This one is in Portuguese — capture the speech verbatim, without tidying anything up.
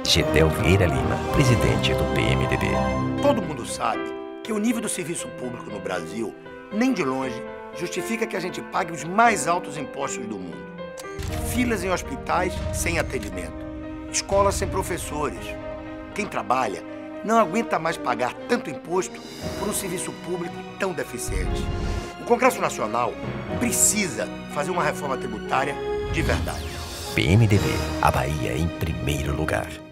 Gedel Vieira Lima, presidente do P M D B. Todo mundo sabe que o nível do serviço público no Brasil, nem de longe, justifica que a gente pague os mais altos impostos do mundo. Filas em hospitais sem atendimento, escolas sem professores. Quem trabalha não aguenta mais pagar tanto imposto por um serviço público tão deficiente. O Congresso Nacional precisa fazer uma reforma tributária de verdade. P M D B, a Bahia em primeiro lugar.